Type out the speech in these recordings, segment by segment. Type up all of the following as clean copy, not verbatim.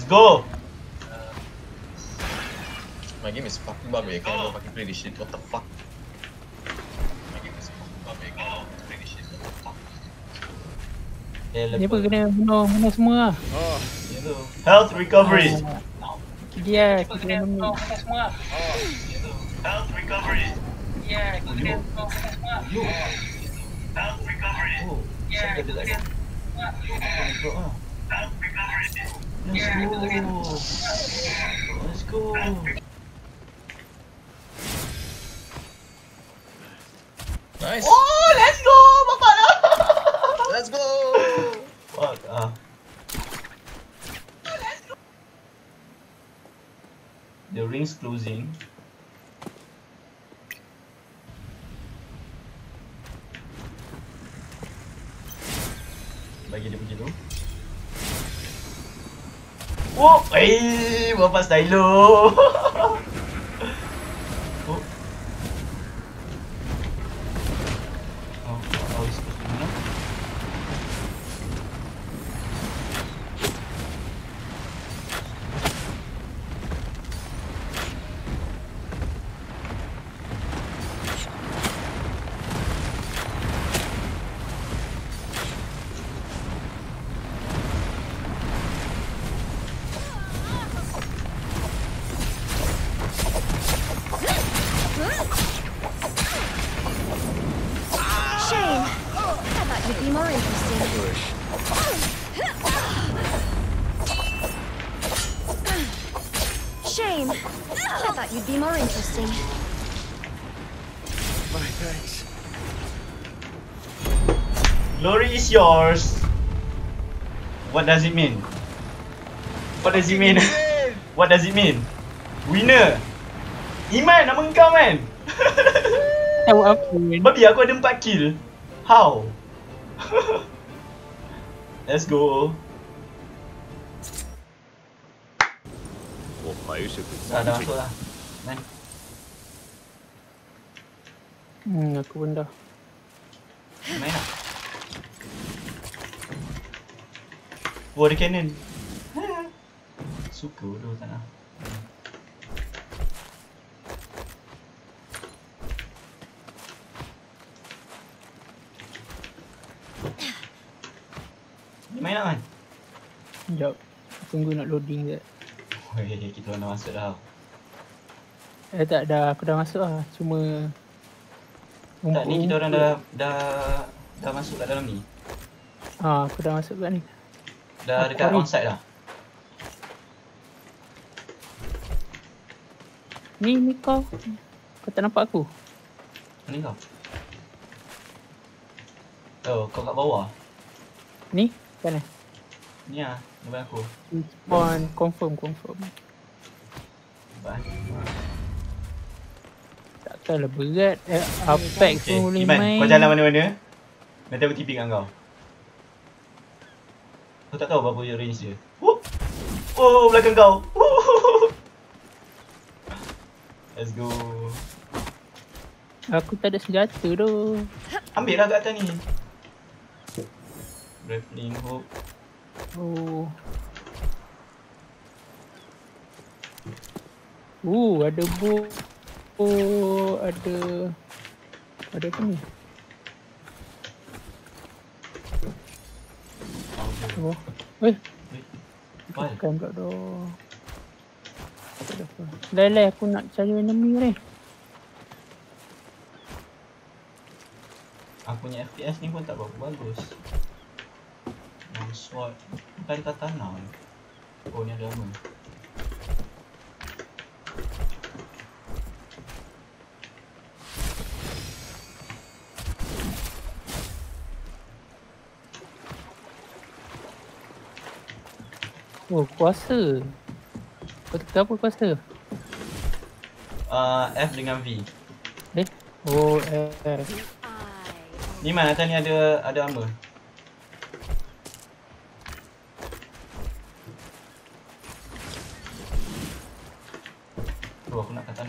go! My game is fucking buggy. I can't even fucking play this shit. What the fuck? My game is fucking buggy. I can't even play this shit. What the fuck? Dia apa kena bunuh semua lah. Oh, Health recovery! Dia kena bunuh. Health recovery! Dia kena bunuh. Health recovery! Oh, siapa dia tak ada? Health recovery! Let's go! nice. Oh, let's go! Bapak dah! Let's go. Fuck ah. The ring's closing. Bagi dia pergi dulu. Oh, bapak stylo. Oh. Oh, how is this now? Shame. I thought you'd be more interesting. Shame. I thought you'd be more interesting. My thanks. Glory is yours. What does it mean? What does it mean? What does it mean? Winner. Iman nama engkau man. Tahu apa? Babi aku ada 4 kill. How? Let's go. Dah masuk lah. Man. Aku pun dah. Main lah. Oh, ada cannon. Suka bodoh tak nak. Ni main nak kan? Sekejap. Tunggu nak loading je. Oh, kita orang dah masuk dah. Tak dah. Aku dah masuk lah. Cuma Tak, ni kita orang dah masuk kat dalam ni. aku dah masuk kat ni. Dah dekat onsite dah. Ni kau. Kau tak nampak aku? Ni kau. Oh, kau kat bawah. Ni? Kan eh? Ni lah, depan aku. Spawn confirm. Nampak eh? Takkanlah berat. Apex Okay, pun boleh Iman, main. kau jalan mana-mana. Nanti aku TP kat kau. Kau tak tahu berapa range dia. Oh, belakang kau. Let's go. Aku tak ada senjata tu. Ambil lah kat atas ni. Grappling hook. Oh. Ada bow. Oh, ada apa ni? Oh. Why? Bukan kat tu. Tak ada apa. Lai, aku nak cari enemy ni. Aku punya FPS ni pun tak berapa bagus. Long sword. Bukan katana. Oh, ni ada armor. Oh, kuasa. Kau tekan apa kuasa? F dengan V. Oh, Ni mana atas ni ada armor. Oh, aku nak katana.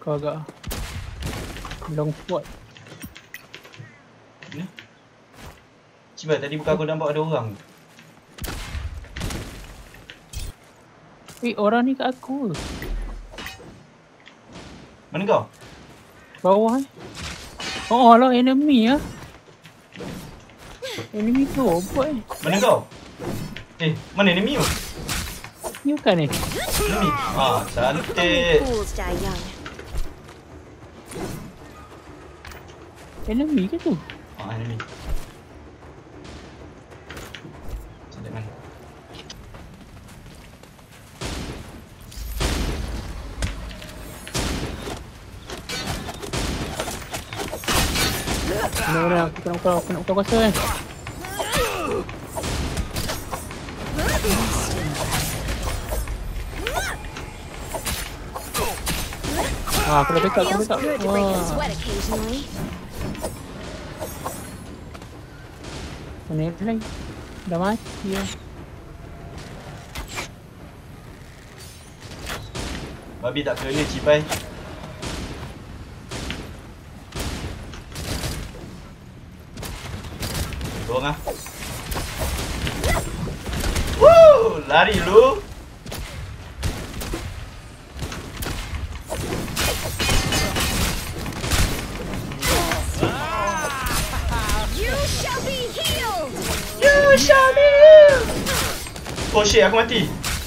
Kau agak long spot. Ni. Cibai tadi bukan aku nampak ada orang. Orang ni kat aku. Mana kau? Bawah Oh lah, enemy lah. Enemy tu apa Mana kau? Mana enemy tu? Ni bukan ni? Enemy. Cantik. Only fools die young. Enemy ke tu? Enemy. Cantik mana? Benar-benar aku nak buka kuasa kan. Aku dah backup, Feels good to break a sweat occasionally. Mana lagi? Dah mati ya. Babi tak kena Cibai. Tolong ah. Woo! Lari lu. You shall be healed. You shall be healed. Oh shit, aku mati.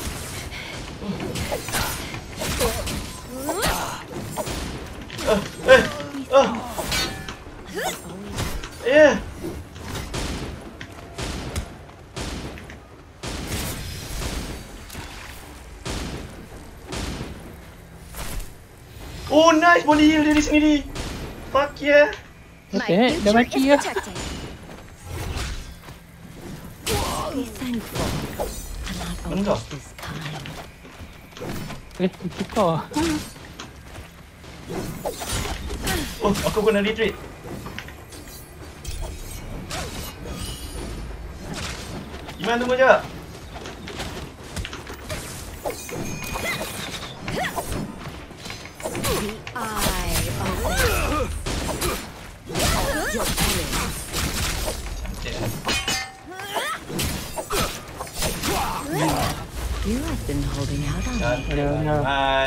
Yeah. Oh nice, boleh heal diri sendiri. Fuck yeah. My Okay, dah future mati is ya. protected. Be thankful. I'm not Mana kau? always this kind. Itu kau. Oh, aku kena retreat. Iman tunggu je. The eye opens. Your penance. Cantik. You have been holding out on me. Cantik Benar-benar. Iman.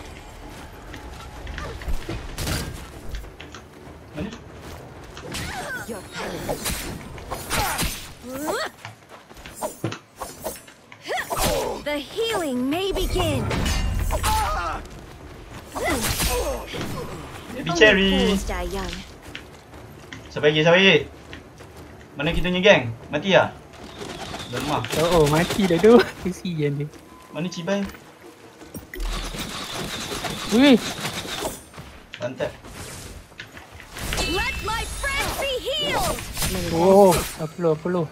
Mana? Your penance. The healing may begin. Baby Only Cherry. fools die young. Siapa lagi? Mana kita punya geng? Mati lah? Lemah. Oh, mati dah tu. Kesian dia. Mana Cibai? Wih, Pantat. Let my friends be healed. oh, apa lu?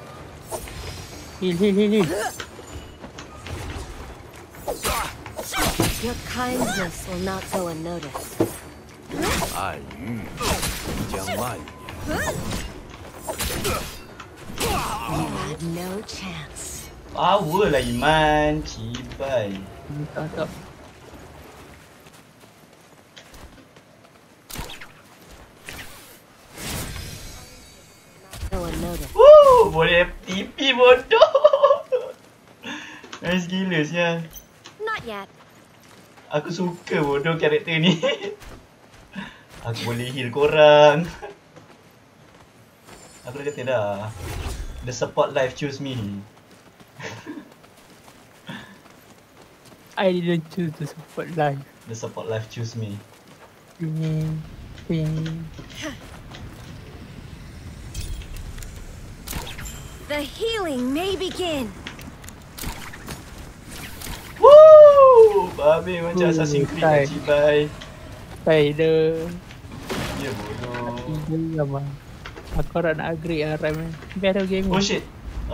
Heal. Your kindness will not go unnoticed. 爱欲必将蔓延。 You had no chance. Power lah Iman. Cibai. Tak. Go unnoticed. Woo! Boleh TP bodoh. Nice gila sial. Not yet. Aku suka bodoh karakter ni. Aku boleh heal korang. Aku dah kata dah. The support life choose me. I didn't choose to support life. The support life choose me. Ping. The healing may begin. Woo! Babi macam Assassin's Creed Kai. lah Cibai. Spider. Ya bodoh. Tiga abang. Aku orang nak upgrade RM ni. Biar ada game. Oh shit.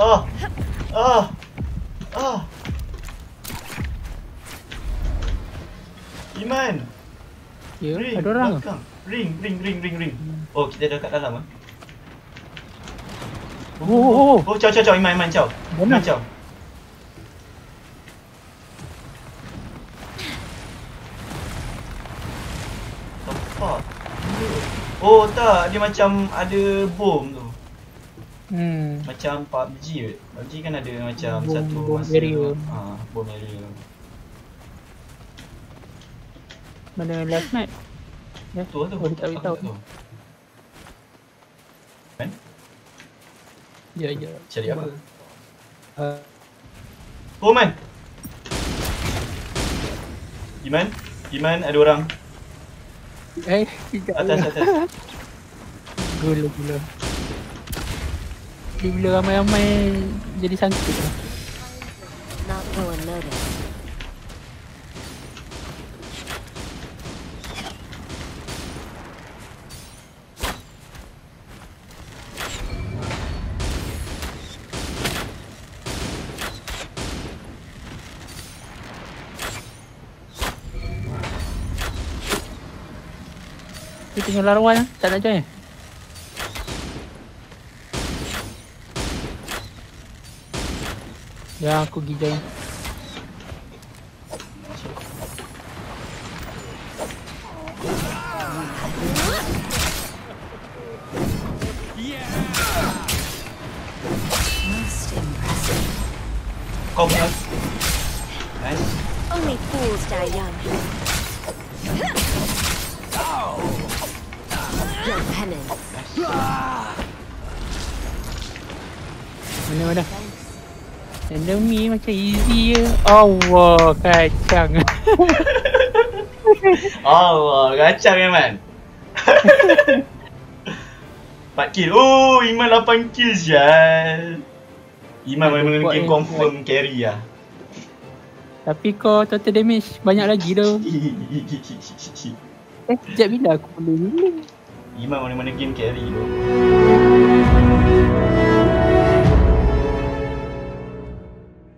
Iman. Ya, Ring. ada orang. Belakang. Ring. Oh, kita dah kat dalam ah. Oh. Oh, ciao Iman ciao. Mana? Iman ciao. Oh tak, dia macam ada bom tu. Macam PUBG ke? PUBG kan ada macam Bom- satu bom masa area. bom area. Mana last night? Tu lah tu. Oh, dia tak Aku beritahu. tahu. Kan? Ya, ya. Cari apa? Uh, Oh man. Iman ada orang. Tidak. Atas. Gula. Dia bila ramai-ramai jadi sangkut lah. Not go unnoticed. Dia tinggal lawan lah. Tak nak join. Ya, aku pergi join. Most impressive. Kau punya. Nice. Only fools die young. Your penance. Mana? Enemy macam easy je. Allah, kacang. Allah, kacang Iman. 4 kill. Oh, Iman 8 kill sial. Iman memang buat game yang confirm carry lah. Tapi kau total damage banyak lagi dah. Sekejap bila aku boleh healing? Iman mana-mana game carry tu.